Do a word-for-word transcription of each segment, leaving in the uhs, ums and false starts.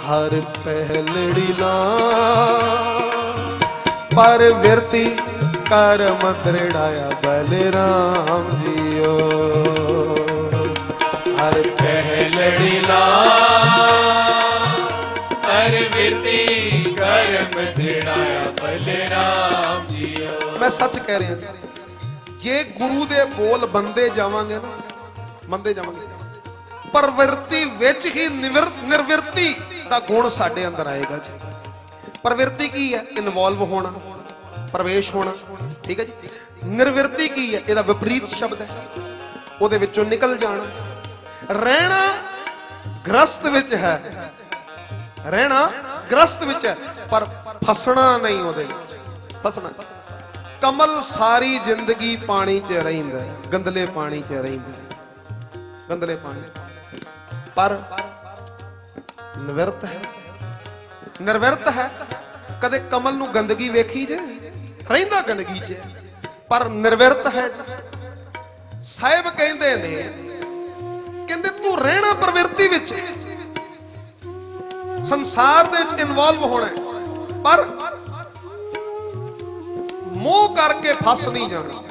हर पहलड़ी ना पर विरती कर्म दृढ़ाया बलराम जियो। हर पहलड़ी ना पर विरती कर्म दृढ़ाया बलराम जियो। मैं सच कह रहा, जे गुरु दे बोल बंदे जावांगे ना, बंदे जावांगे, प्रवृत्ति विच ही निर्वृत्ति दा गुण साडे अंदर आएगा जी। प्रवृत्ति की है? इनवॉल्व होना, प्रवेश होना, ठीक है जी। निर्वृत्ति की है? इहदा विपरीत शब्द है, उहदे विचों निकल जाना। रहना ग्रस्त विच है, रहना ग्रस्त विच है, पर फसना नहीं उहदे विच, फसना। कमल सारी जिंदगी पानी च रहिंदा, गंदले पानी च रहिंदा, गंदले पानी, पर निवृत्त है, निर्वृत्त है। कदे कमल नूं गंदगी वेखी जे? रहिंदा गंदगी च, पर निर्वृत्त है। साहिब कहंदे ने, कहंदे तू रहना प्रवृत्ति विच, संसार दे विच इन्वॉल्व होना है, पर मोह करके फस नहीं जाना।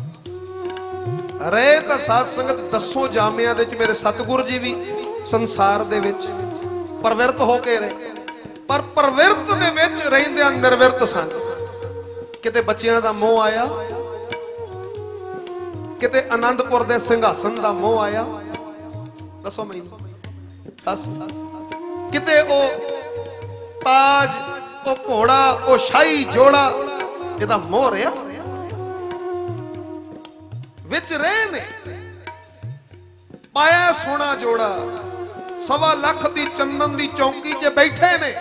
रहे तो साध संगत दसों जामिया दे मेरे सतगुरु जी भी संसार दे विच प्रवृत्त होके रहे, पर प्रवृत्त दे विच रहिंदे निर्वृत्त सन। किते बच्चियां दा मोह आया, किते आनंदपुर दे सिंघासन दा मोह आया, दसो मैनूं दस। किते ओ ताज, ओ घोड़ा, ओ शाही जोड़ा, इहदा मोह रहा विच रहे ने। पाया सोना जोड़ा, सवा लख दी चंदन दी चौकी च बैठे ने।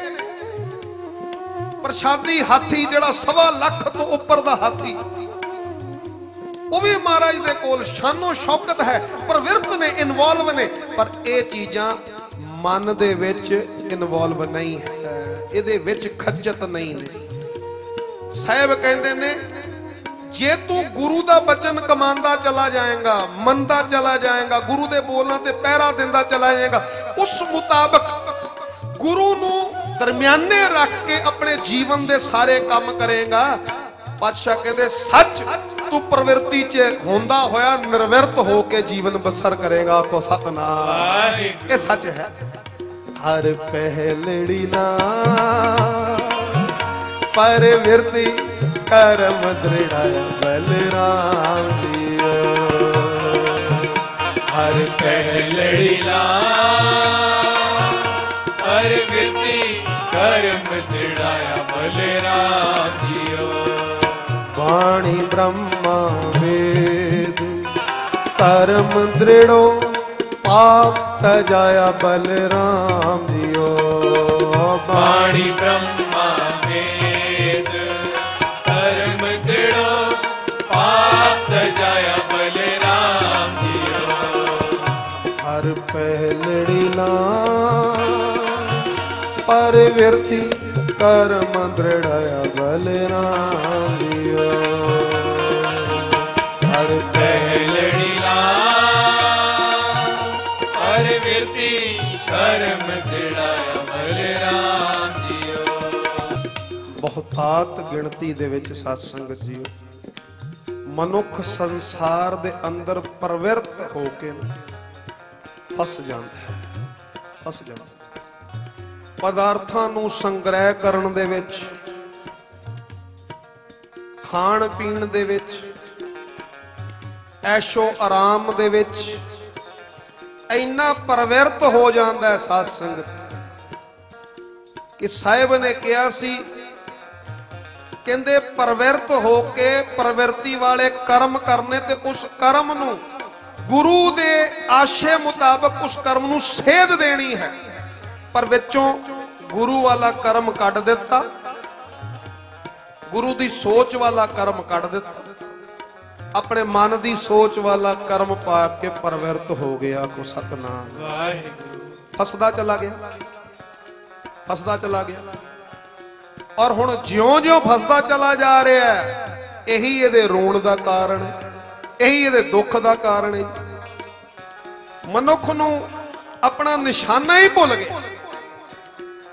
प्रशादी हाथी जिहड़ा सवा लख तो उपर दा हाथी, वो भी महाराज दे कोल शानो शौकत है, प्रवृत्त ने, इन्वॉल्व ने, पर ये चीजां मन दे विच इन्वॉल्व नहीं है, इहदे विच खज्जत नहीं ने। साहिब कहंदे ने, जे तू गुरु दा बचन कमांदा चला जाएगा, मनदा चला जाएगा, गुरु दे बोलना ते पहरा दिंदा चला जाएगा, उस मुताबिक गुरु नू दरम्याने रख के अपने जीवन दे सारे काम करेगा। पातशाह कहते सच तू प्रवृत्ति च होंदा होया निर्वृत्त होके जीवन बसर करेगा। को सतनाम, ये सच है। हर पहलड़ी ना पर विरती कर्म दृढ़ाया बलराम जियो। हर पहलड़ी ना पर विरती कर्म दृढ़ाया बलराम जियो। वाणी ब्रह्मा वेद कर्म दृढ़ो पाप तजाया बलराम जियो। वाणी ब्रह्मा वेद कर्म दृढ़ो पाप तजाया बलराम जियो। हर पहलड़ी ना पर विरती कर्म दृढ़ाया बलराम जियो। हर पहलड़ी ना पर विरती कर्म दृढ़ाया बलराम जियो। बहुतात गिणती दे विच साध संगत जीओ मनुख संसार दे अंदर प्रवृत्त होके फस जांदा है, फस जांदा। पदार्थां नूं संग्रह करन दे विच, खाण पीण दे विच, ऐशो आराम दे विच इन्ना प्रवृत्त हो जाता है साध संगत कि साहिब ने कहा सी, कहंदे प्रवृत्त होके प्रवृत्ति वाले कर्म करने ते उस कर्म नूं गुरु दे आशे मुताबिक उस कर्म नूं सेध देनी है, पर विचों गुरु वाला कर्म कट दिता, गुरु दी सोच वाला कर्म कट दिता, अपने मन दी सोच वाला कर्म पा के प्रवृत्त हो गया। को सतनाम, फसदा चला गया, फसदा चला गया। और हुण ज्यों ज्यों फसदा चला जा रहा है, यही इहदे रोण दा कारण है, यही इहदे दुख दा कारण है। मनुख नूं अपना निशाना ही भुल गया,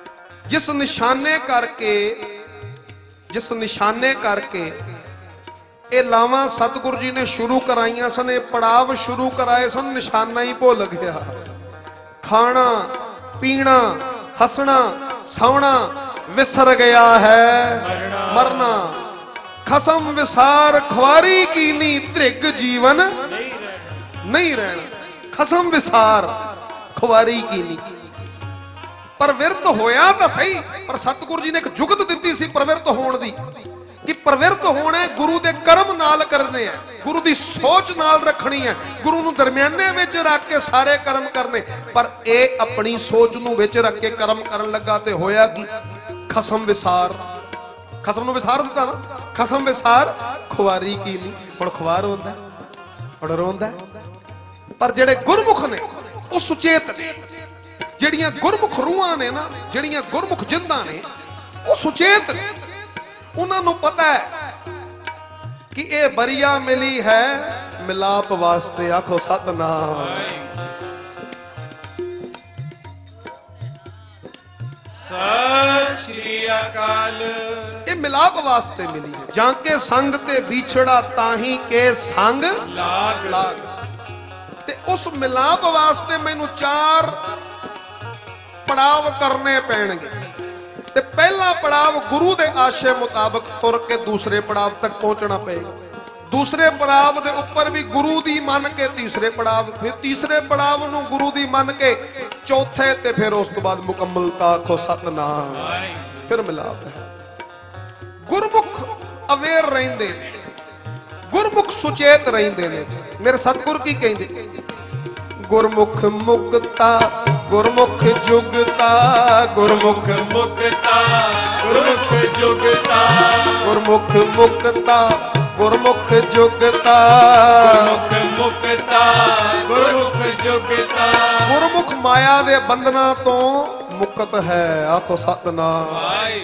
जिस निशाने करके जिस निशाने करके ये लावां सतगुरु जी ने शुरू कराइया सन, ये पड़ाव शुरू कराए सन, निशाना ही भुल गया। खाना पीना हसना सौना विसर गया है मरना। खसम विसार खुआरी कीनी त्रिग जीवन नहीं रहना। खसम विसार खुआरी कीनी। प्रवृत्त होया तो सही, पर सतगुरु जी ने एक जुगत दी सी प्रवृत्त होने दी कि प्रवृत्त होना गुरु के कर्म नाल करने हैं, गुरु की सोच नाल रखनी है, गुरु नूं दरम्याने विच रख के सारे कर्म करने। पर ए अपनी सोच नूं विच रख के कर्म करन लगा ते होया कि खसम विसार। खसम नूं विसार दिता ना, खसम विसार खुआरी की नहीं। हुण खुआर होंदा हुण रोंदा। पर जेड़े गुरमुख ने वो सुचेत ने, ਜਿਹੜੀਆਂ ਗੁਰਮੁਖ ਰੂਹਾਂ ਨੇ ਨਾ, ਜਿਹੜੀਆਂ ਗੁਰਮੁਖ ਜਿੰਦਾਂ ਨੇ ਉਹ ਸੁਚੇਤ ਨੇ। ਉਹਨਾਂ ਨੂੰ ਪਤਾ ਹੈ ਕਿ ਇਹ ਬਰੀਆ ਮਿਲੀ ਹੈ ਮਿਲਾਪ ਵਾਸਤੇ। ਆਖੋ ਸਤਨਾਮ। ਸਤਿ ਸ਼੍ਰੀ ਅਕਾਲ। ਇਹ ਮਿਲਾਪ ਵਾਸਤੇ ਮਿਲੀ ਹੈ। ਜਾਂ ਕੇ ਸੰਗ ਤੇ ਵਿਛੜਾ ਤਾਹੀ ਕੇ ਸੰਗ ਲਾਗ ਲਾਗ। ਤੇ ਉਸ ਮਿਲਾਪ ਵਾਸਤੇ ਮੈਨੂੰ ਚਾਰ पड़ाव करने पैणगे। ते पहला पड़ाव गुरु दे आशे मुताबिक तुर के दूसरे पड़ाव तक पहुंचना पेगा। दूसरे पड़ाव दे ऊपर भी गुरु दी मन के तीसरे पड़ाव, फिर तीसरे पड़ाव नूं गुरु दी मन के चौथे, ते फिर उस तो बाद मुकम्मलता। आखो सतनाम। फिर मिलाप है। गुरमुख अवेयर रहिंदे ने, गुरमुख सुचेत रहिंदे ने। मेरे सतगुरु की कहंदे गुरमुख मुक्ता गुरमुख जुगता। गुरमुख मुक्ता गुरमुख जुगता। गुरमुख मुक्ता गुरमुख जुगता। गुरमुख मुक्ता गुरमुख जुगता। गुरमुख माया दे बंधना तो मुक्त है। आखो सतनाम।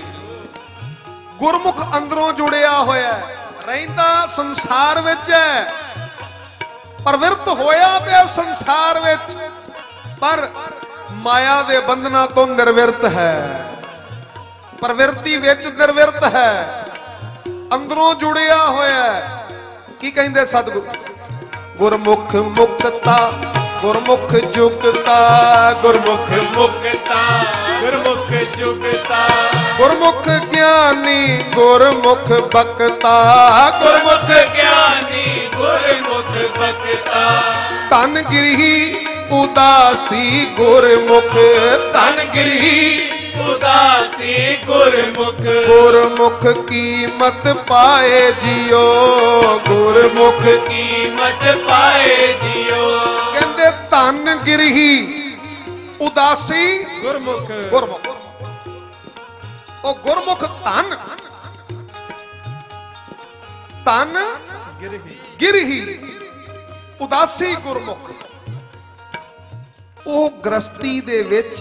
गुरमुख अंदरों जुड़िया होया रहिंदा संसार विच है, प्रवृत्त होया पिया संसार विच, पर माया दे बंधना तो निर्विरत है। प्रवृत्ति विच निर्विरत है, अंदरों जुड़िया होया। की कहिंदे सतगुरु गुरमुख मुक्ता गुरमुख जुगता। गुरमुख मुक्ता गुरमुख जुगता। गुरमुख ज्ञानी गुरमुख बक्ता। गुरमुख ज्ञानी गुरमुख बक्ता। तन गिरही उदासी गुरमुख। तन गिरही उदासी गुरमुख। गुरमुख कीमत पाए जियो। गुरमुख कीमत पाए जियो। कहंदे तन गिरही उदासी गुरमुख। गुरमुख ओ गुरमुख तन तन गिरही उदासी गुरमुख। ओ गृहस्थी दे विच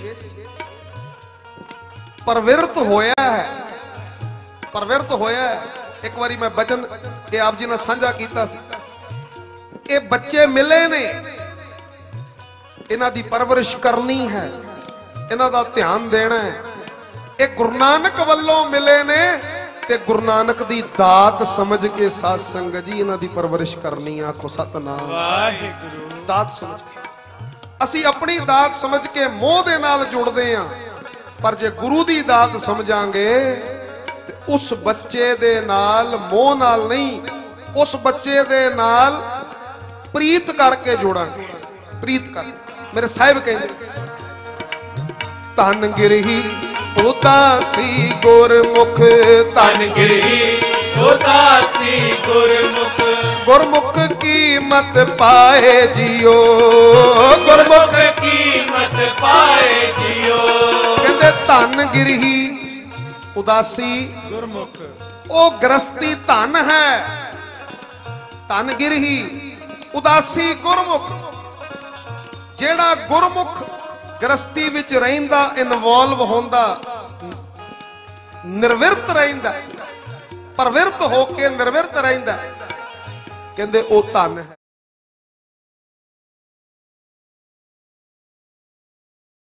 प्रवृत्त होया है, प्रवृत्त होया है। एक बारी मैं बचन ये आप जी ने साझा कीता सी। ये बच्चे मिले ने, इन्हां दी परवरिश करनी है, इन्हां दा ध्यान देना है। ये गुरु नानक वल्लों मिले ने ते गुरु नानक दी दात समझ के साथ संगत जी इन्हां दी परवरिश करनी। आखो सतनाम। वाहिगुरु। दात समझ के असी अपनी दात समझ के मोह दे नाल जुड़दे हां, पर जे गुरु दी दात समझांगे ते उस बच्चे दे नाल मोह नाल नहीं, उस बच्चे दे नाल प्रीत करके जोड़ांगे। प्रीत कर। मेरे साहिब कहंदे तन गिरही उदासी गुरमुख। तन गिरही उदासी गुरमुख। गुरमुख कीमत पाए जियो। गुरमुख कीमत पाए जियो। कहंदे तन गिरही उदासी गुरमुख। ओ गृहस्थी धन है। तन गिरही उदासी गुरमुख। जेड़ा गुरमुख गृहस्थी विच रहिंदा, इन्वॉल्व होंदा, निर्विरत रहिंदा, प्रवृत्त होके निर्विरत रहिंदा, कहंदे ओ धन है।